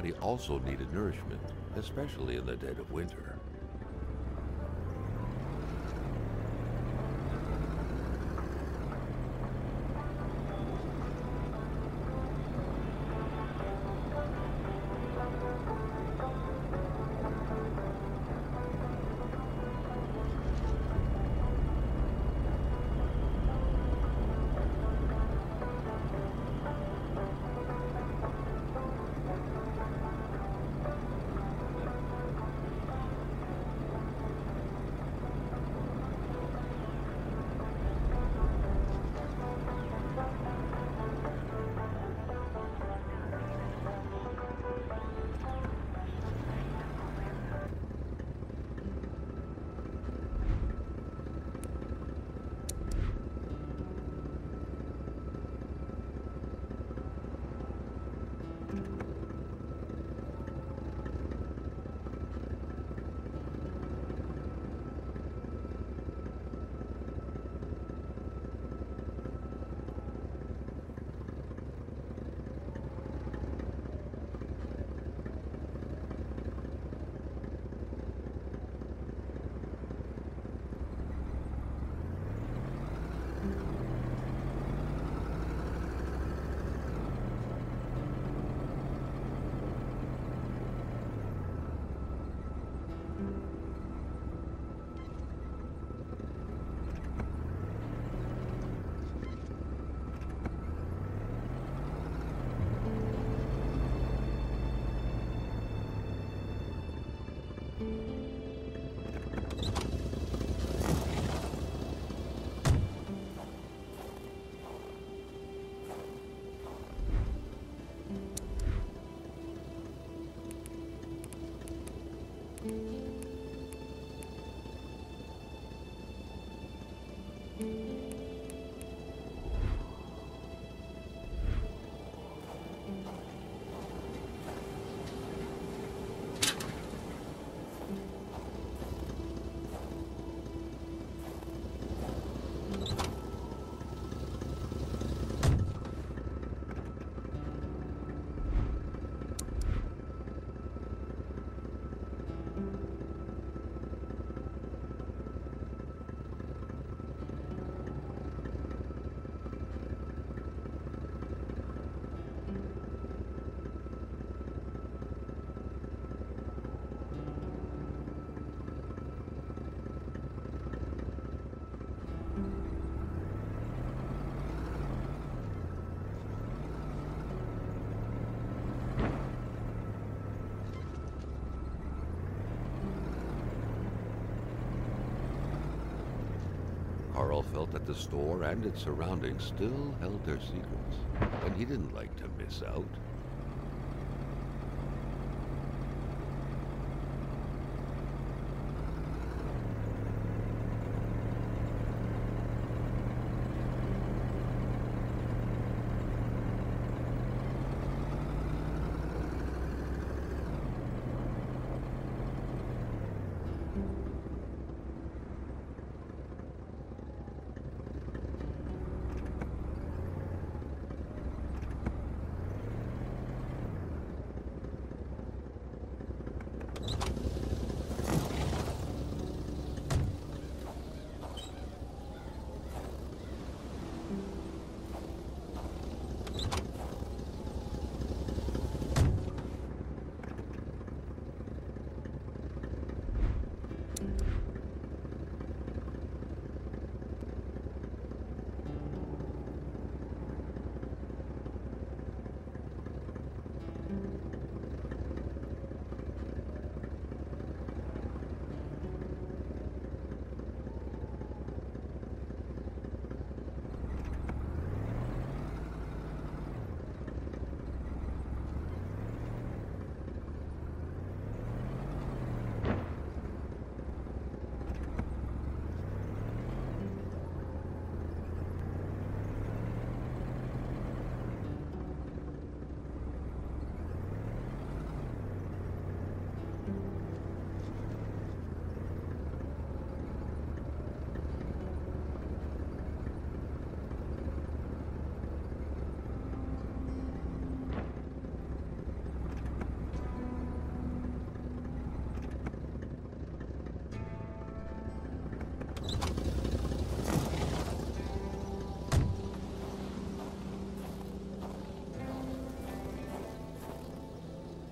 body also needed nourishment, especially in the dead of winter. Carl felt that the store and its surroundings still held their secrets, and he didn't like to miss out.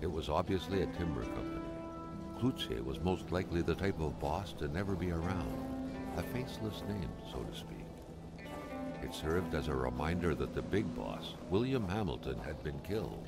It was obviously a timber company. Cloutier was most likely the type of boss to never be around, a faceless name, so to speak. It served as a reminder that the big boss, William Hamilton, had been killed.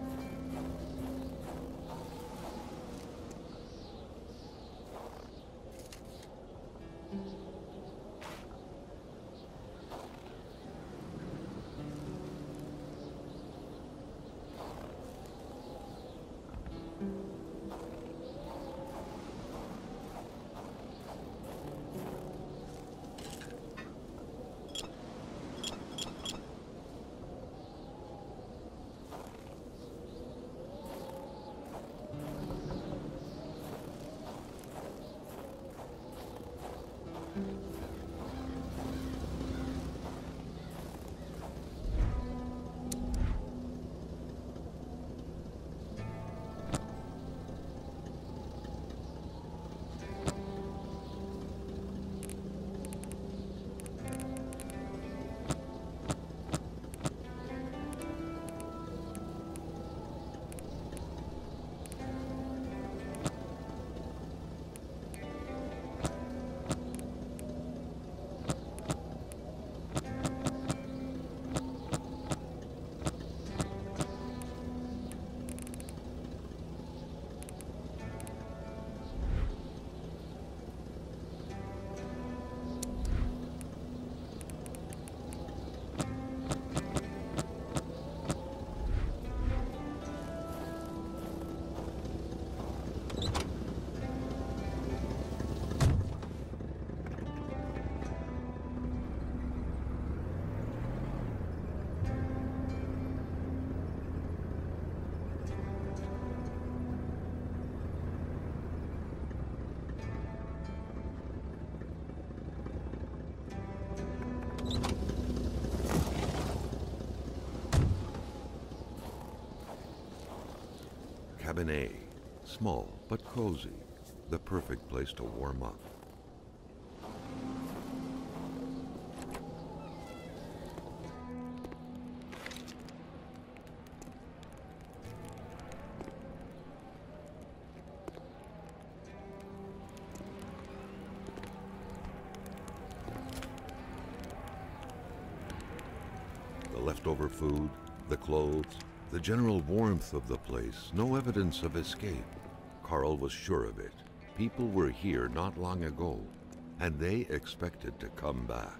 Cabinet, small but cozy, the perfect place to warm up. The leftover food, the clothes, the general warmth of the place, no evidence of escape. Carl was sure of it. People were here not long ago, and they expected to come back.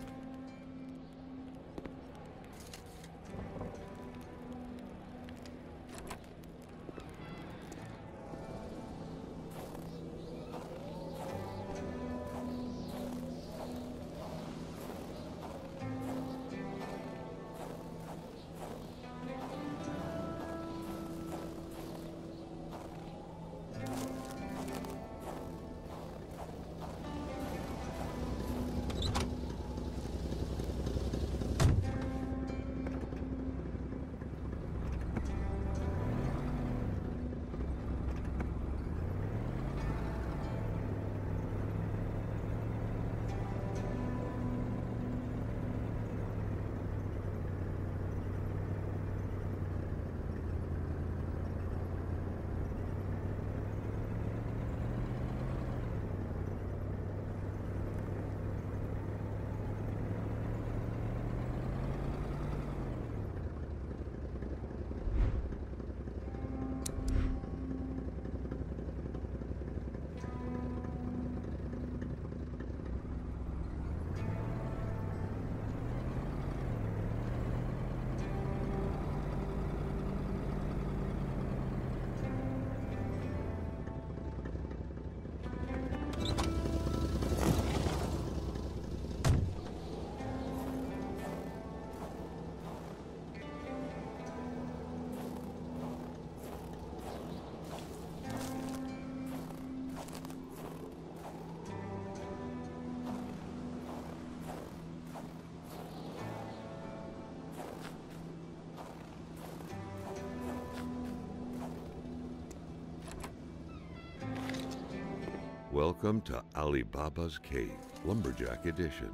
Welcome to Ali Baba's Cave, Lumberjack Edition.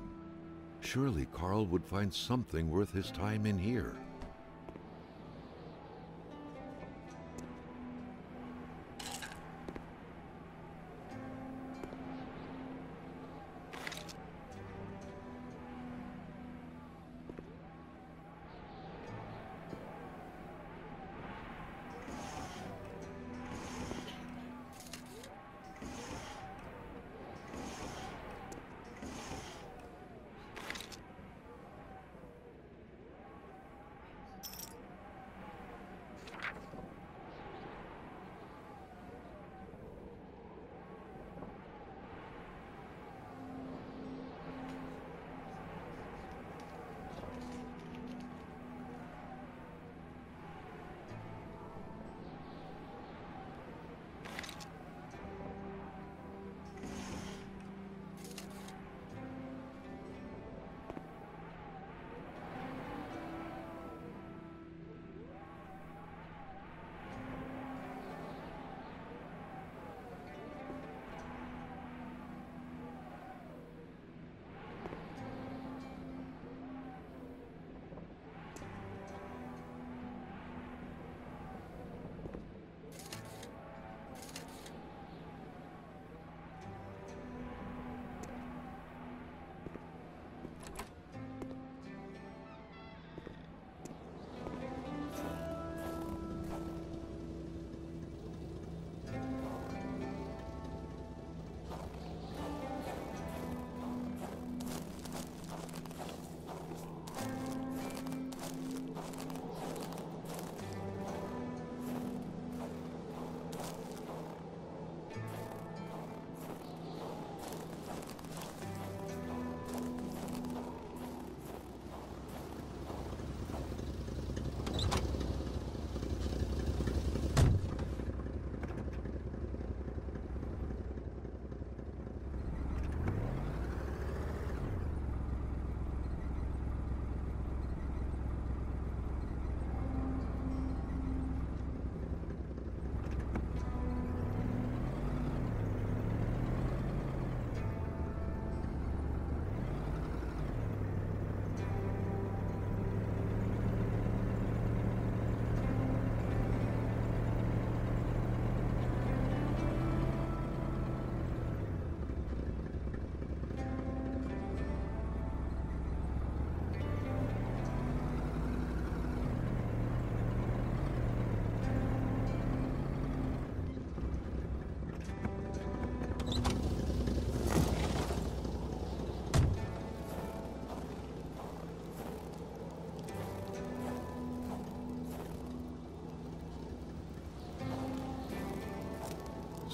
Surely Carl would find something worth his time in here.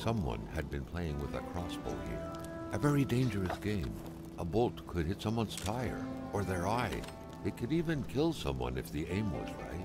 Someone had been playing with a crossbow here. A very dangerous game. A bolt could hit someone's tire or their eye. It could even kill someone if the aim was right.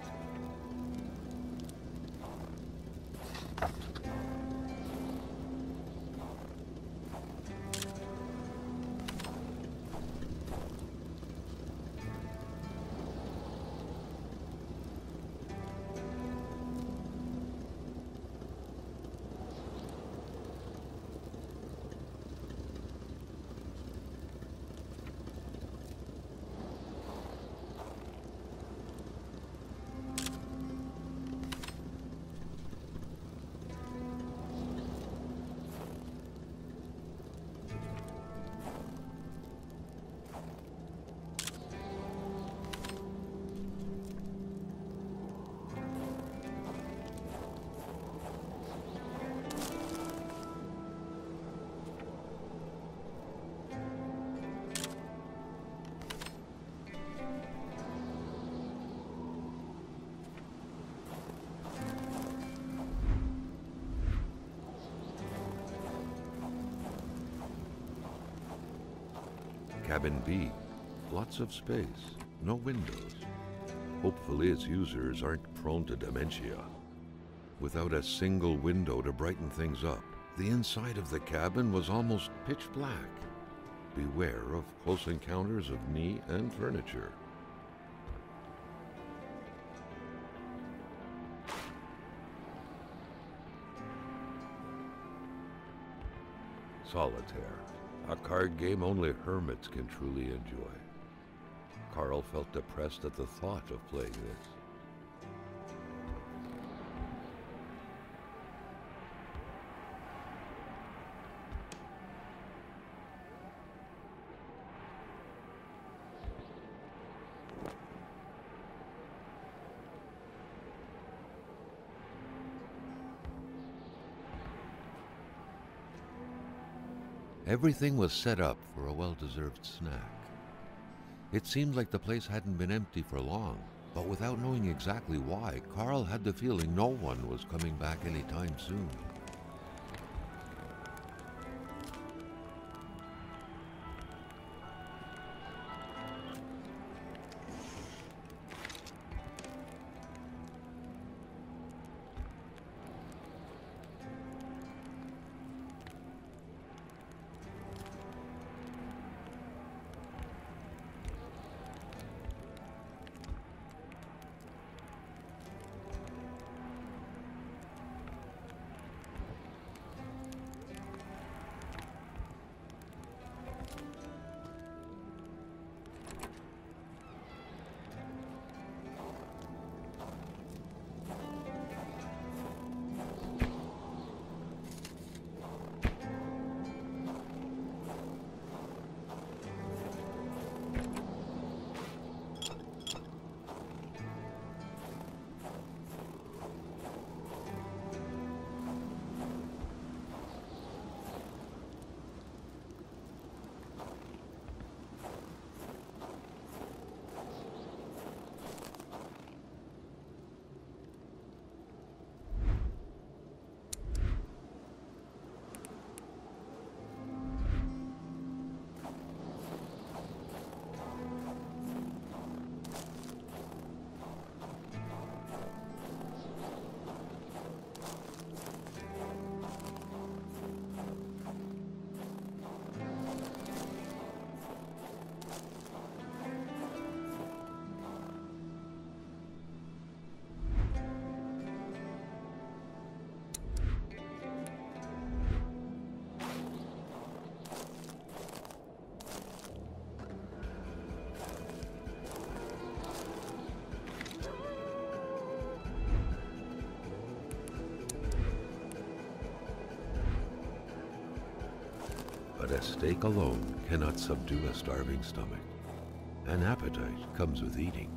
Cabin B. Lots of space, no windows. Hopefully its users aren't prone to dementia. Without a single window to brighten things up, the inside of the cabin was almost pitch black. Beware of close encounters of knee and furniture. Solitaire. A card game only hermits can truly enjoy. Carl felt depressed at the thought of playing this. Everything was set up for a well-deserved snack. It seemed like the place hadn't been empty for long, but without knowing exactly why, Carl had the feeling no one was coming back anytime soon. But a steak alone cannot subdue a starving stomach. An appetite comes with eating.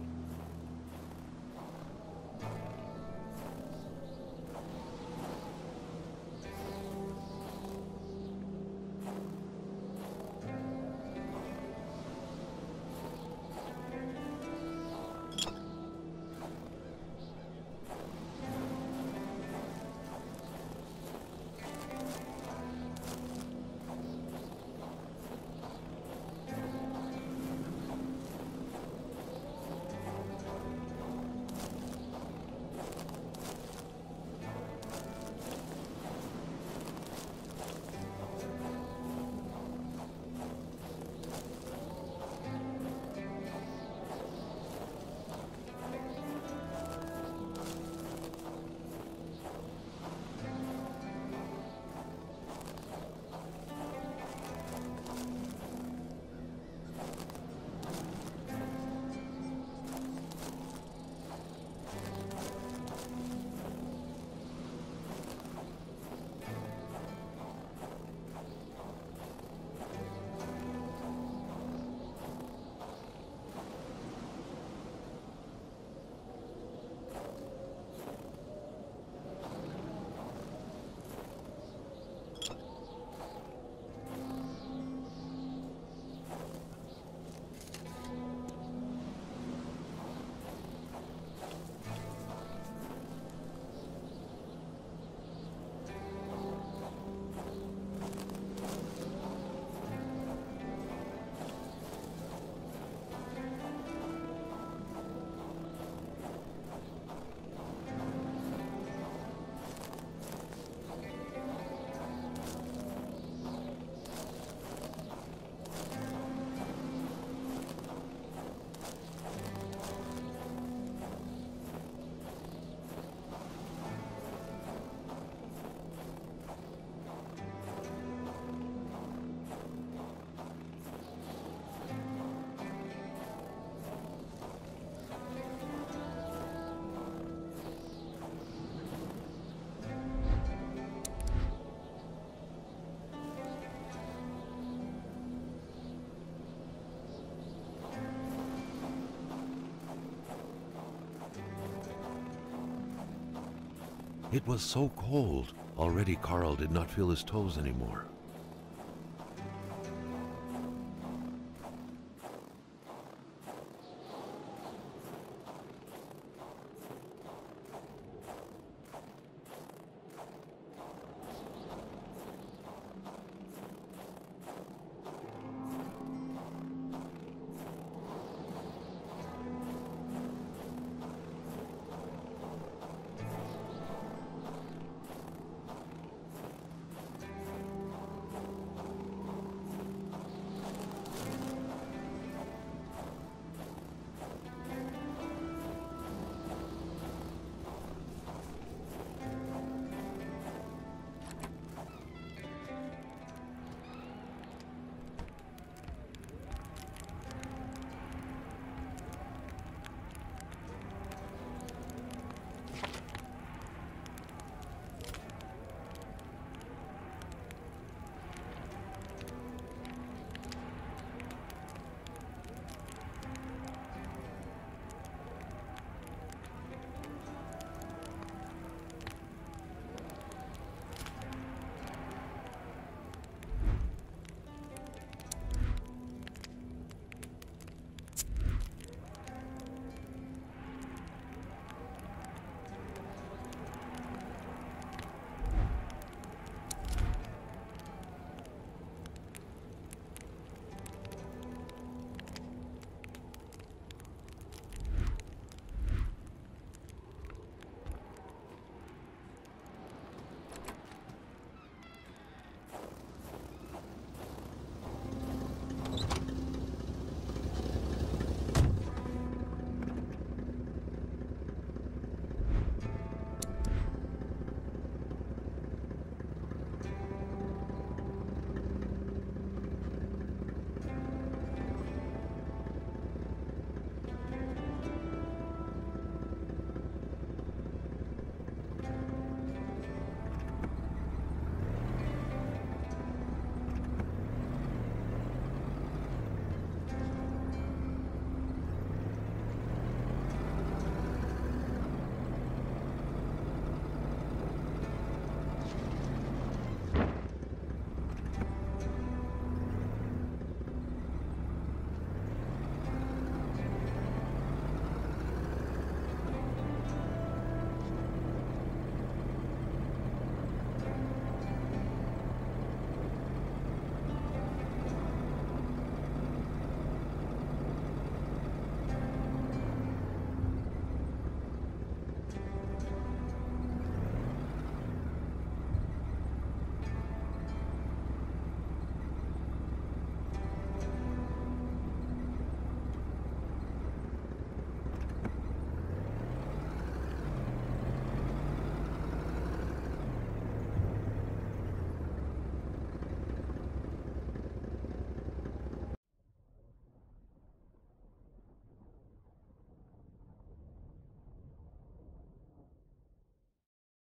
It was so cold. Already Carl did not feel his toes anymore.